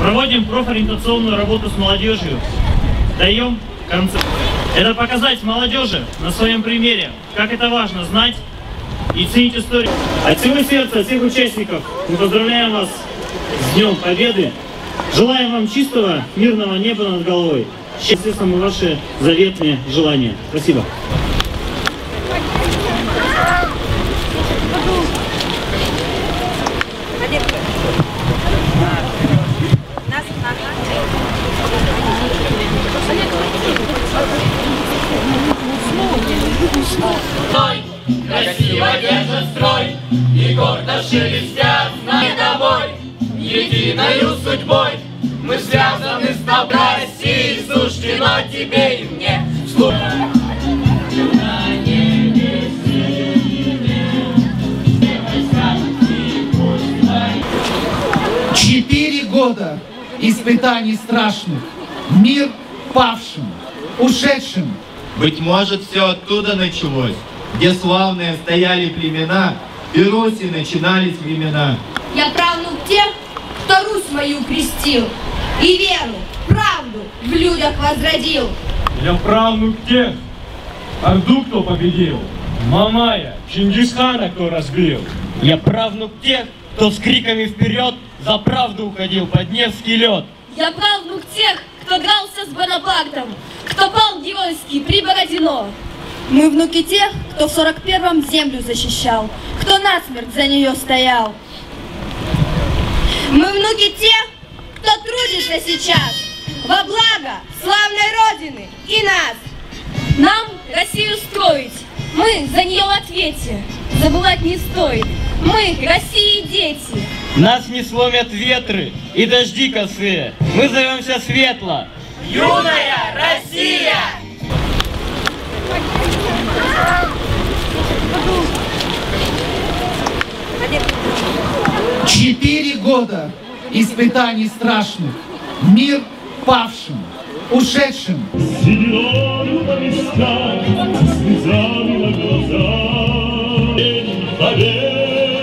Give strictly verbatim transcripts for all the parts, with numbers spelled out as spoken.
Проводим профориентационную работу с молодежью, даем концерт. Это показать молодежи на своем примере, как это важно знать и ценить историю. От всего сердца, от всех участников мы поздравляем вас с Днем Победы. Желаем вам чистого, мирного неба над головой. Естественно, ваши заветные желания. Спасибо. Стой, красиво держат строй, и гордо шелестят знамя домой. Единою судьбой мы связаны с тобой, Россией, суждено тебе и мне. Четыре года испытаний страшных, мир павшим, ушедшим. Быть может, все оттуда началось, где славные стояли племена, и Руси начинались времена. Я правнук тех, кто Русь мою крестил, и веру, правду в людях возродил. Я правнук тех, Орду кто победил, Мамая, Чингисхана кто разбил. Я правнук тех, кто с криками вперед за правду уходил под Невский лед. Я правнук тех, кто дрался с Бонапартом, кто пал геройский при Бородино. Мы внуки тех, кто в сорок первом землю защищал, кто насмерть за нее стоял. Мы внуки тех, кто трудится сейчас во благо славной Родины и нас. Нам Россию строить, мы за нее в ответе, забывать не стоит. Мы России дети. Нас не сломят ветры и дожди косые, мы зовемся светло. Юная Россия! Четыре года испытаний страшных, мир павшим, ушедшим. Сединою по вискам, слезами на глазах, День Победы.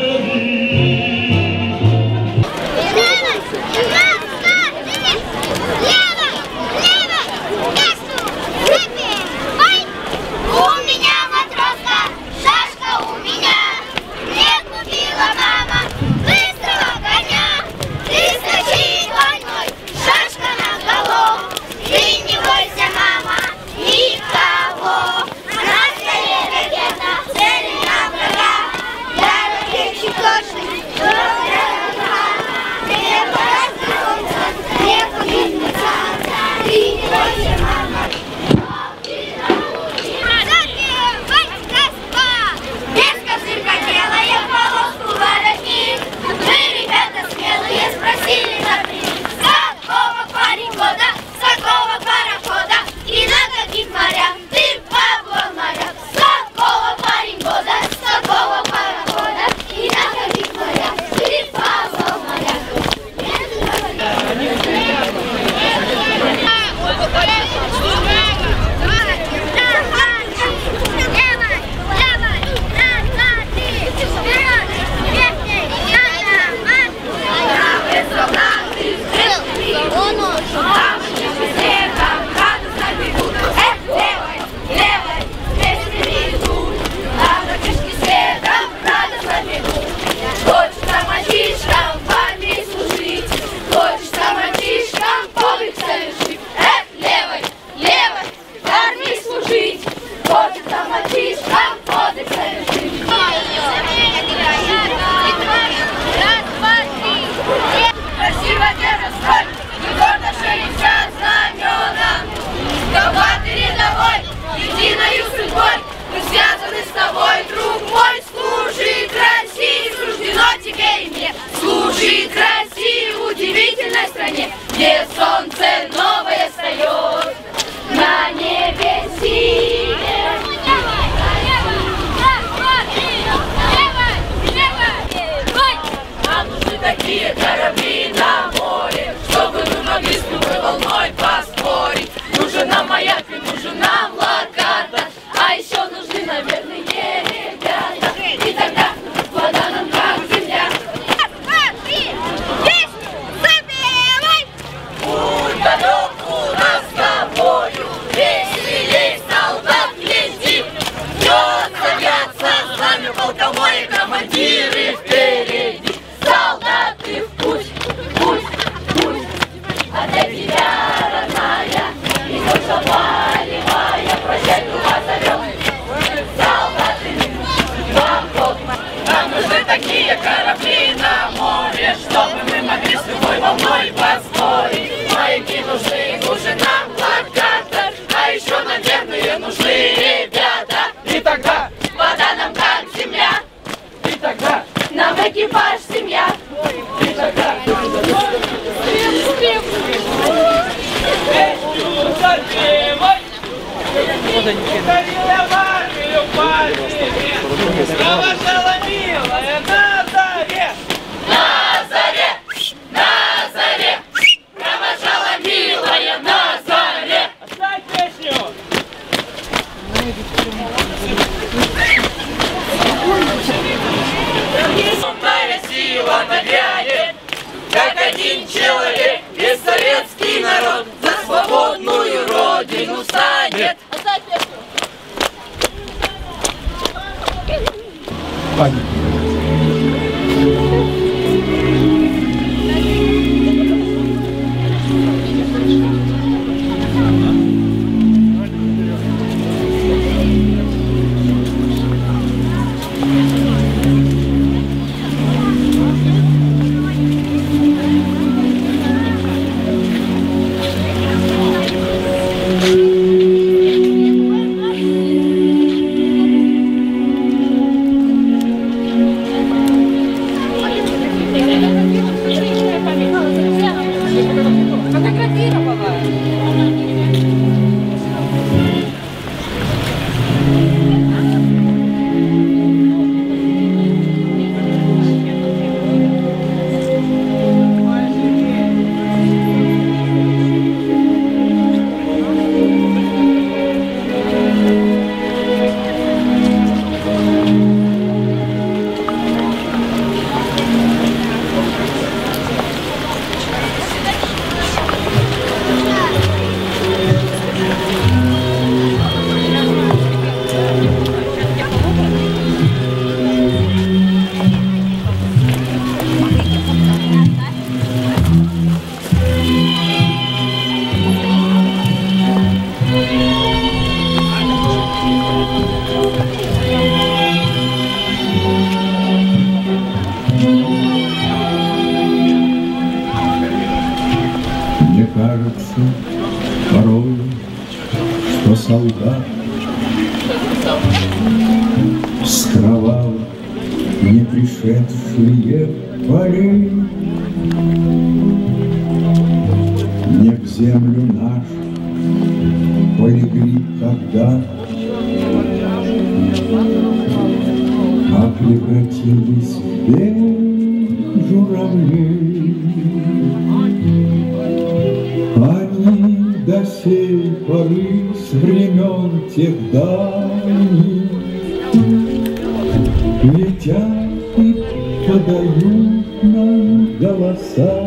Где солнце новое встает, на небе синее. Нам нужны такие корабли на море, чтобы мы могли с любой волной поспорить. Нужен нам маяк и нужен нам локатор, а еще нужны, наверное, ребята. И тогда вода нам как земля. Раз, два, три, песню запевай! народ за свободную родину станет. Мне кажется порой, что солдат с кровавых не пришедшие полей не в землю нашу полегли когда, а превратились в белых журавлей. Они до сей поры с времен тех давних летят и подают нам голоса.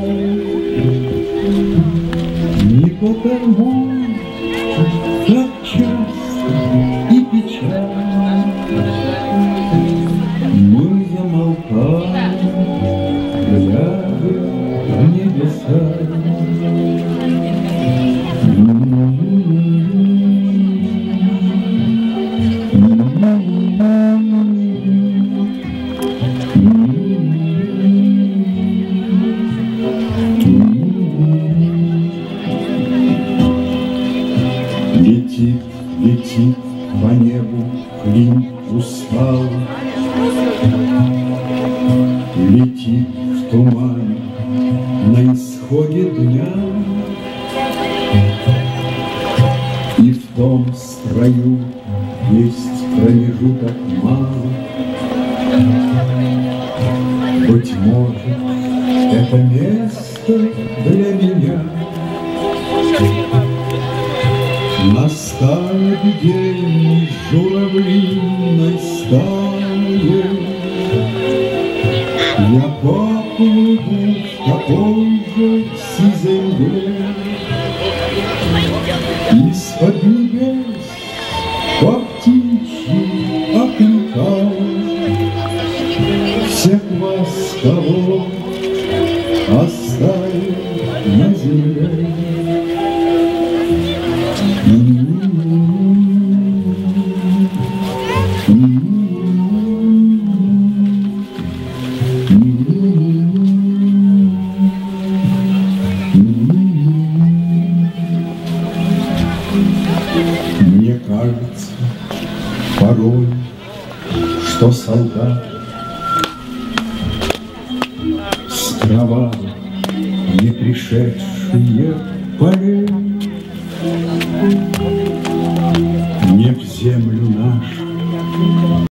Не потому, как часто и печально мы замолкаем, глядя в небеса. Летит, летит по небу клин устал, летит в тумане на исходе дня, и в том строю есть промежуток мало. Быть может, это место для меня. Настанет день журавлиной стаи, я поплыву в такой же сизой мгле. Из-под небес по птичьи окликал всех вас, кого оставил на земле. Мне кажется порой, что солдат с кровавых не пришедшие полей не в землю